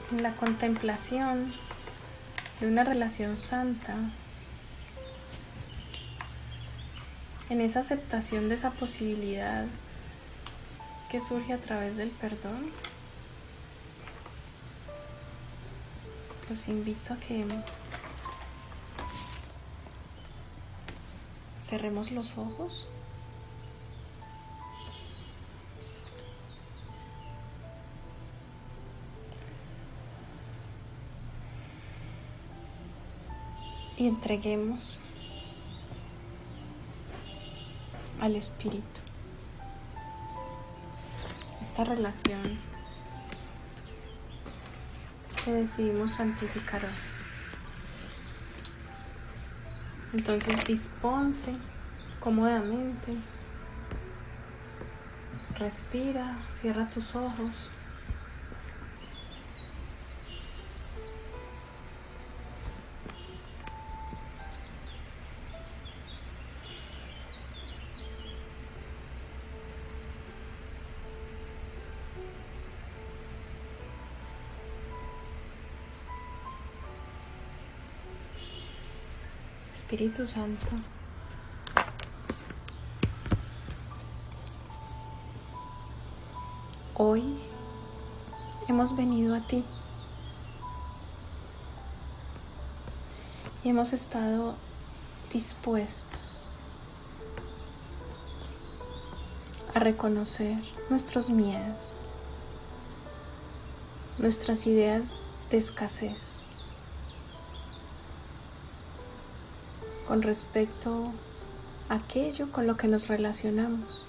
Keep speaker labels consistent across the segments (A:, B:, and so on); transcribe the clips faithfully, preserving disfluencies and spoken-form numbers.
A: en la contemplación de una relación santa, en esa aceptación de esa posibilidad que surge a través del perdón, los invito a que cerremos los ojos y entreguemos al Espíritu esta relación que decidimos santificar hoy. Entonces disponte cómodamente, respira, cierra tus ojos. Espíritu Santo, hoy hemos venido a ti y hemos estado dispuestos a reconocer nuestros miedos, nuestras ideas de escasez con respecto a aquello con lo que nos relacionamos,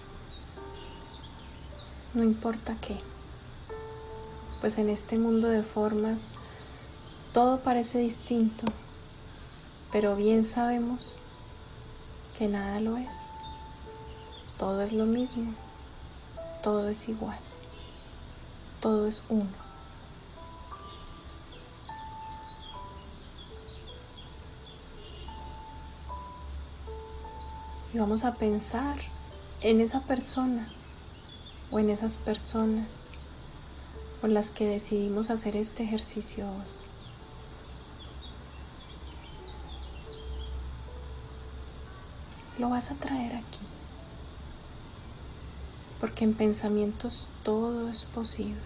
A: no importa qué, pues en este mundo de formas todo parece distinto, pero bien sabemos que nada lo es, todo es lo mismo, todo es igual, todo es uno. Y vamos a pensar en esa persona o en esas personas con las que decidimos hacer este ejercicio hoy. Lo vas a traer aquí, porque en pensamientos todo es posible.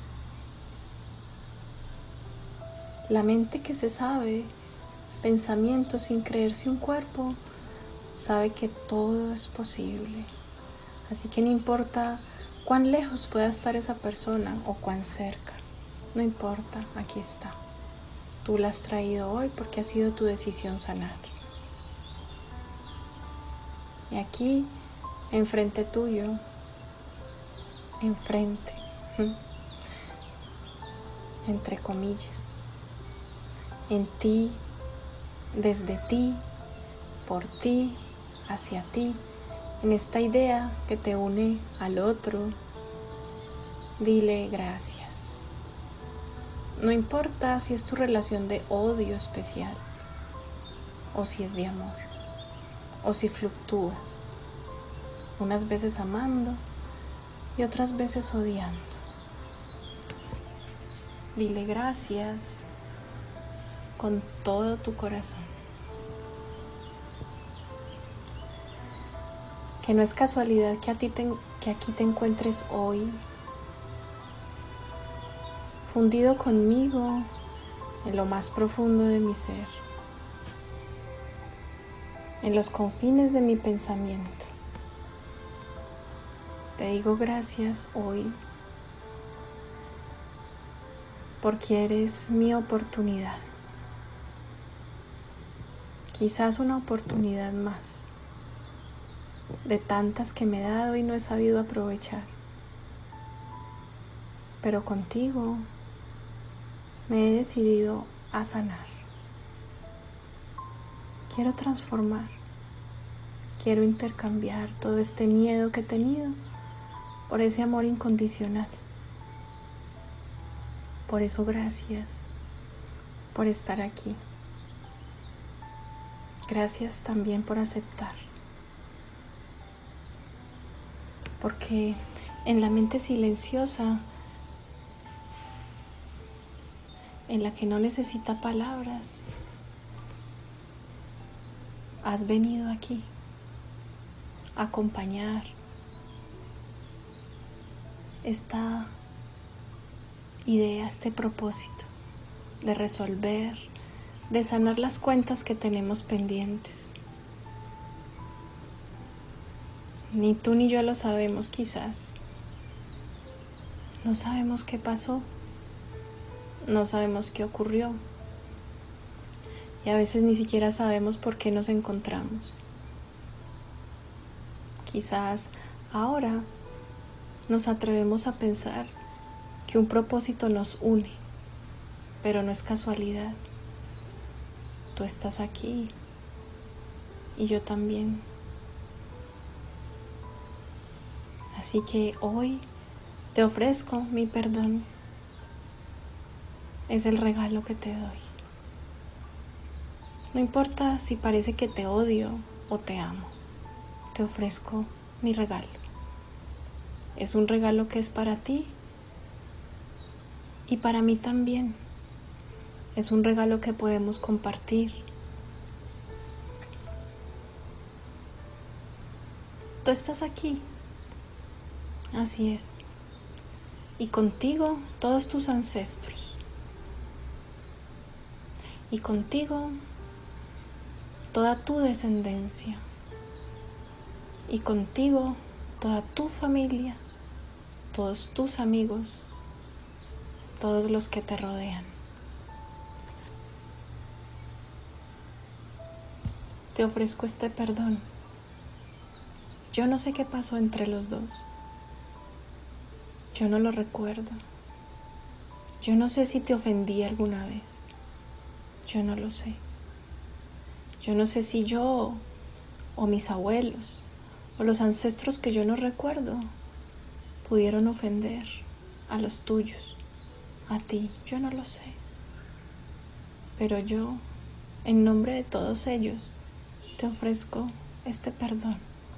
A: La mente que se sabe pensamientos sin creerse un cuerpo, sabe que todo es posible. Así que no importa cuán lejos pueda estar esa persona o cuán cerca, no importa, aquí está. Tú la has traído hoy porque ha sido tu decisión sanar. Y aquí, enfrente tuyo, enfrente, entre comillas, en ti, desde ti, por ti, hacia ti, en esta idea que te une al otro, dile gracias. No importa si es tu relación de odio especial, o si es de amor, o si fluctúas, unas veces amando y otras veces odiando. Dile gracias con todo tu corazón. Que no es casualidad que, a ti te, que aquí te encuentres hoy, fundido conmigo en lo más profundo de mi ser, en los confines de mi pensamiento. Te digo gracias hoy porque eres mi oportunidad. Quizás una oportunidad más de tantas que me he dado y no he sabido aprovechar. Pero contigo me he decidido a sanar. Quiero transformar. Quiero intercambiar todo este miedo que he tenido por ese amor incondicional. Por eso gracias por estar aquí. Gracias también por aceptar. Porque en la mente silenciosa en la que no necesita palabras, has venido aquí a acompañar esta idea, este propósito de resolver, de sanar las cuentas que tenemos pendientes. Ni tú ni yo lo sabemos quizás. No sabemos qué pasó. No sabemos qué ocurrió. Y a veces ni siquiera sabemos por qué nos encontramos. Quizás ahora nos atrevemos a pensar que un propósito nos une, pero no es casualidad. Tú estás aquí y yo también. Así que hoy te ofrezco mi perdón. Es el regalo que te doy. No importa si parece que te odio o te amo. Te ofrezco mi regalo. Es un regalo que es para ti y para mí también. Es un regalo que podemos compartir. Tú estás aquí. Así es. Y contigo todos tus ancestros. Y contigo toda tu descendencia. Y contigo toda tu familia, todos tus amigos, todos los que te rodean. Te ofrezco este perdón. Yo no sé qué pasó entre los dos. Yo no lo recuerdo. Yo no sé si te ofendí alguna vez. Yo no lo sé. Yo no sé si yo o mis abuelos o los ancestros que yo no recuerdo pudieron ofender a los tuyos, a ti. Yo no lo sé. Pero yo, en nombre de todos ellos, te ofrezco este perdón.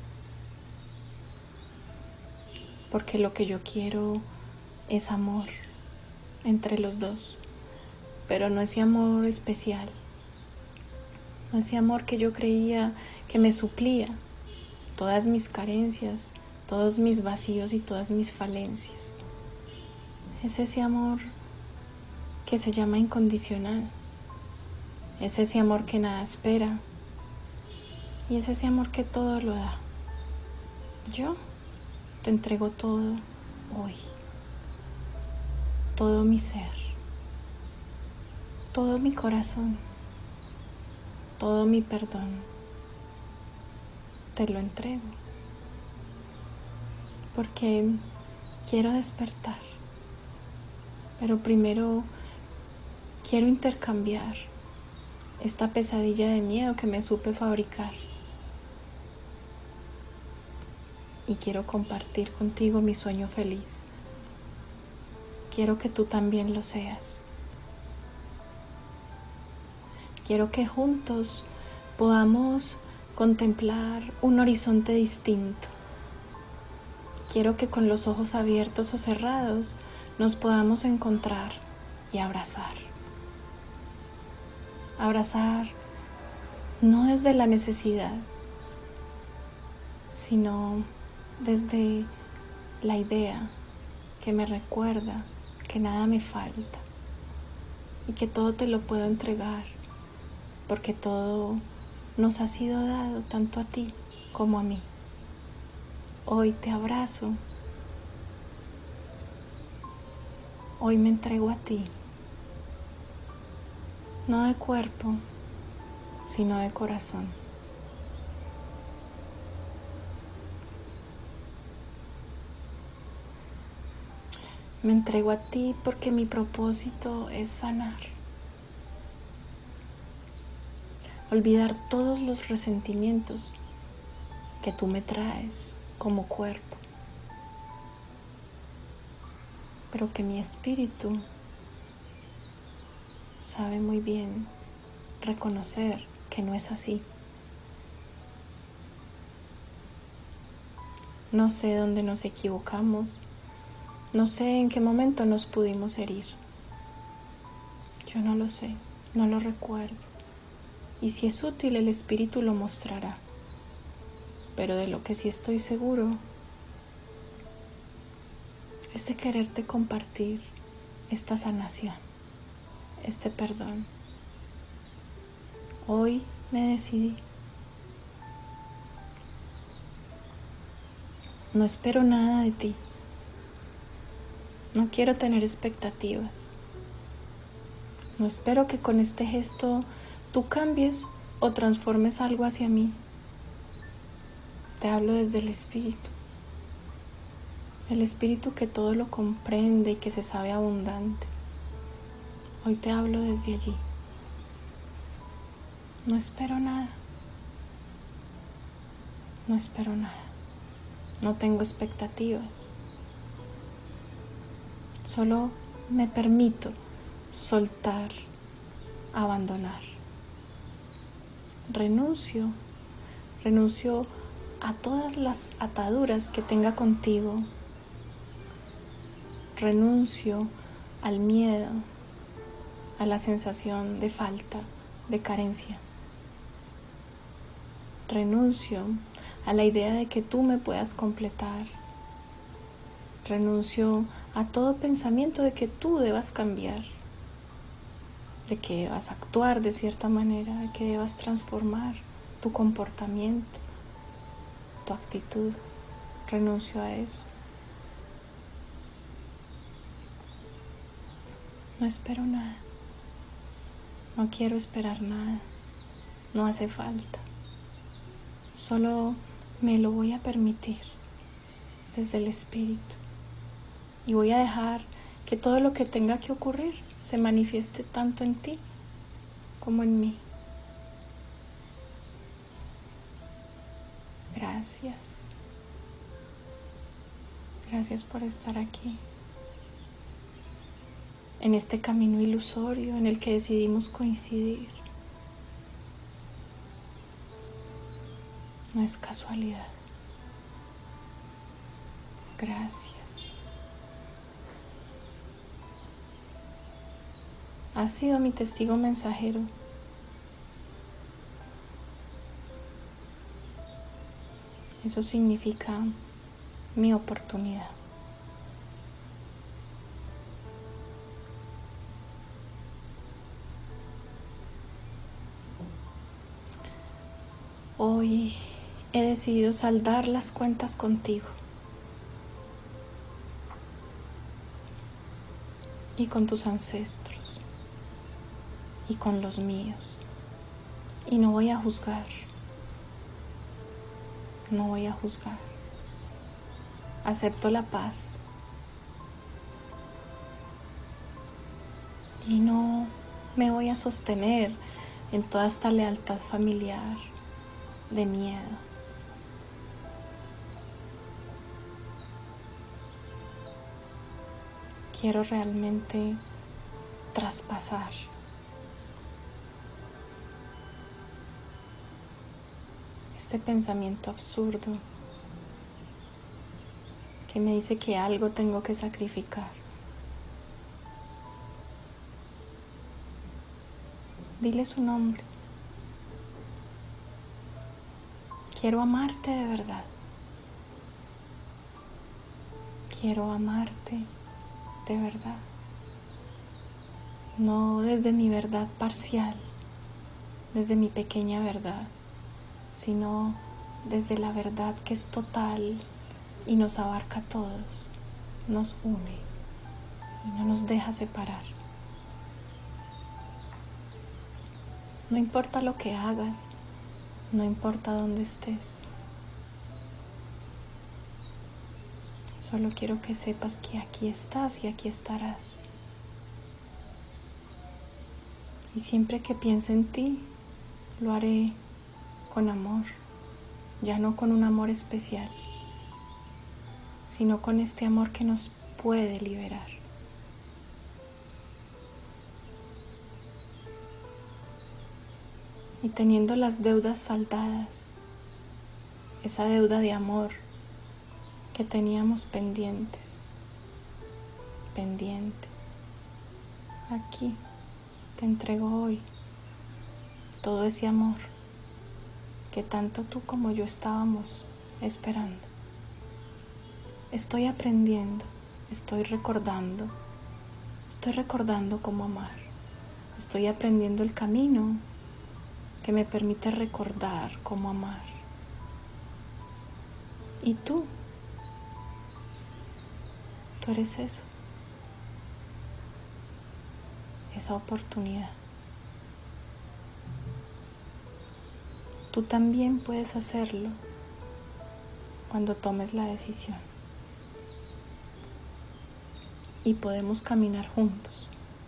A: Porque lo que yo quiero es amor entre los dos, pero no ese amor especial, no ese amor que yo creía que me suplía todas mis carencias, todos mis vacíos y todas mis falencias. Es ese amor que se llama incondicional, es ese amor que nada espera y es ese amor que todo lo da. Yo te entrego todo hoy, todo mi ser, todo mi corazón, todo mi perdón. Te lo entrego porque quiero despertar, pero primero quiero intercambiar esta pesadilla de miedo que me supe fabricar. Y quiero compartir contigo mi sueño feliz. Quiero que tú también lo seas. Quiero que juntos podamos contemplar un horizonte distinto. Quiero que con los ojos abiertos o cerrados nos podamos encontrar y abrazar. Abrazar no desde la necesidad, sino desde la idea que me recuerda que nada me falta y que todo te lo puedo entregar, porque todo nos ha sido dado tanto a ti como a mí. Hoy te abrazo, hoy me entrego a ti, no de cuerpo, sino de corazón. Me entrego a ti porque mi propósito es sanar. Olvidar todos los resentimientos que tú me traes como cuerpo. Pero que mi espíritu sabe muy bien reconocer que no es así. No sé dónde nos equivocamos. No sé en qué momento nos pudimos herir. Yo no lo sé, no lo recuerdo. Y si es útil, el Espíritu lo mostrará. Pero de lo que sí estoy seguro es de quererte compartir esta sanación, este perdón. Hoy me decidí. No espero nada de ti. No quiero tener expectativas. No espero que con este gesto tú cambies o transformes algo hacia mí. Te hablo desde el Espíritu. El Espíritu que todo lo comprende y que se sabe abundante. Hoy te hablo desde allí. No espero nada. No espero nada. No tengo expectativas. Solo me permito soltar, abandonar. Renuncio, renuncio a todas las ataduras que tenga contigo. Renuncio al miedo, a la sensación de falta, de carencia. Renuncio a la idea de que tú me puedas completar. Renuncio a todo pensamiento de que tú debas cambiar, de que debas actuar de cierta manera, de que debas transformar tu comportamiento, tu actitud. Renuncio a eso. No espero nada. No quiero esperar nada. No hace falta. Solo me lo voy a permitir desde el Espíritu. Y voy a dejar que todo lo que tenga que ocurrir se manifieste tanto en ti como en mí. Gracias. Gracias por estar aquí. En este camino ilusorio en el que decidimos coincidir. No es casualidad. Gracias. Has sido mi testigo mensajero. Eso significa mi oportunidad. Hoy he decidido saldar las cuentas contigo y con tus ancestros y con los míos. Y no voy a juzgar. No voy a juzgar. Acepto la paz. Y no me voy a sostener en toda esta lealtad familiar de miedo. Quiero realmente traspasar este pensamiento absurdo que me dice que algo tengo que sacrificar. Dile su nombre. Quiero amarte de verdad. Quiero amarte de verdad. No desde mi verdad parcial, desde mi pequeña verdad, sino desde la verdad que es total y nos abarca a todos, nos une y no nos deja separar. No importa lo que hagas, no importa dónde estés. Solo quiero que sepas que aquí estás y aquí estarás. Y siempre que piense en ti, lo haré con amor, ya no con un amor especial, sino con este amor que nos puede liberar. Y teniendo las deudas saldadas, esa deuda de amor que teníamos pendientes, pendiente, aquí, te entrego hoy todo ese amor que tanto tú como yo estábamos esperando. Estoy aprendiendo, estoy recordando, estoy recordando cómo amar. Estoy aprendiendo el camino que me permite recordar cómo amar. ¿Y tú? Tú eres eso, esa oportunidad. Tú también puedes hacerlo cuando tomes la decisión. Y podemos caminar juntos.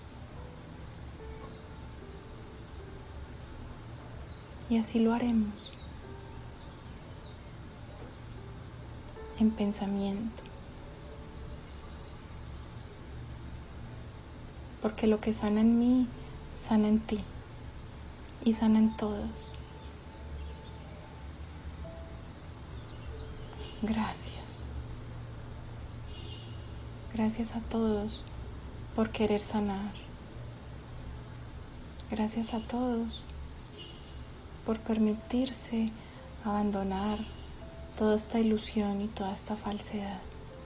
A: Y así lo haremos. En pensamiento. Porque lo que sana en mí, sana en ti. Y sana en todos. Gracias. Gracias a todos por querer sanar. Gracias a todos por permitirse abandonar toda esta ilusión y toda esta falsedad.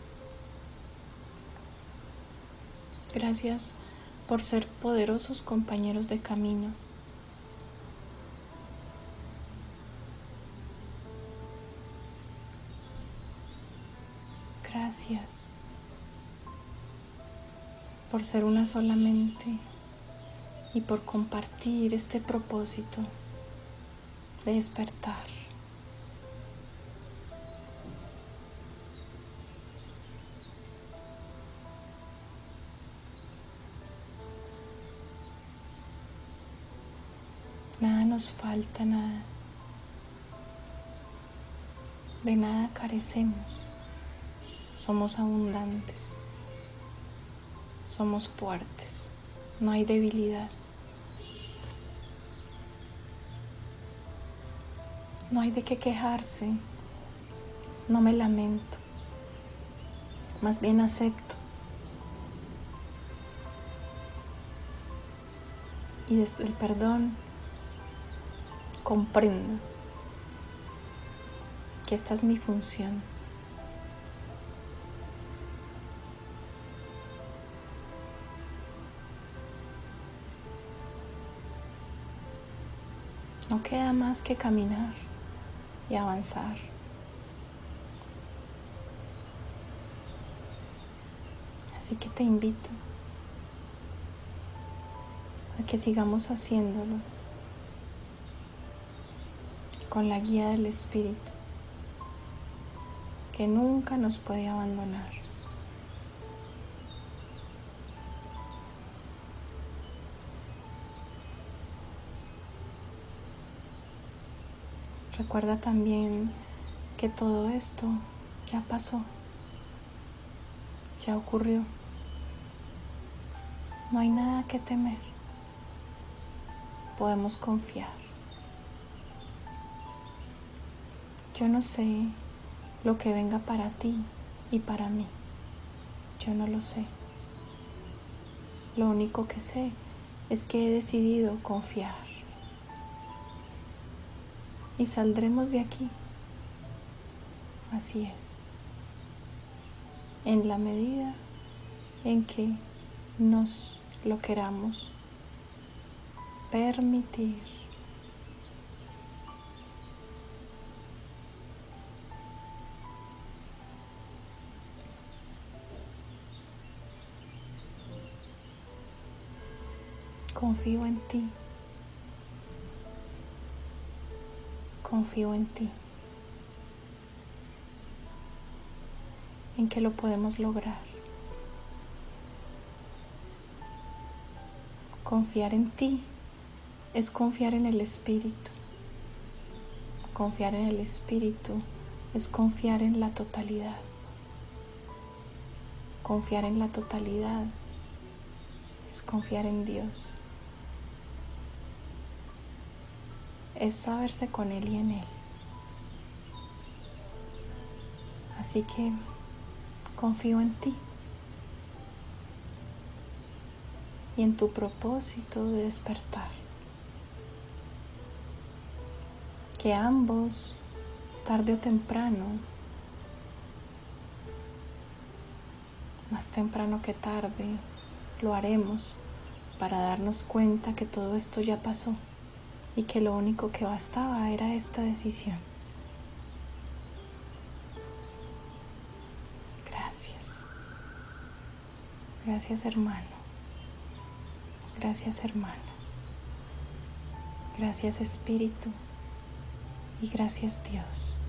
A: Gracias por ser poderosos compañeros de camino. Gracias por ser una sola mente y por compartir este propósito de despertar. Nada nos falta, nada. De nada carecemos. Somos abundantes. Somos fuertes. No hay debilidad. No hay de qué quejarse. No me lamento. Más bien acepto. Y desde el perdón comprendo que esta es mi función. No queda más que caminar y avanzar. Así que te invito a que sigamos haciéndolo con la guía del Espíritu, que nunca nos puede abandonar. Recuerda también que todo esto ya pasó, ya ocurrió. No hay nada que temer. Podemos confiar. Yo no sé lo que venga para ti y para mí. Yo no lo sé. Lo único que sé es que he decidido confiar. Y saldremos de aquí. Así es. En la medida en que nos lo queramos permitir. Confío en ti. Confío en ti. En que lo podemos lograr. Confiar en ti es confiar en el Espíritu. Confiar en el Espíritu es confiar en la totalidad. Confiar en la totalidad es confiar en Dios. Es saberse con Él y en Él. Así que confío en ti. y en tu propósito de despertar. Que ambos, tarde o temprano, más temprano que tarde, lo haremos para darnos cuenta que todo esto ya pasó y que lo único que bastaba era esta decisión. Gracias. Gracias, hermano. Gracias, hermana. Gracias, Espíritu. Y gracias, Dios.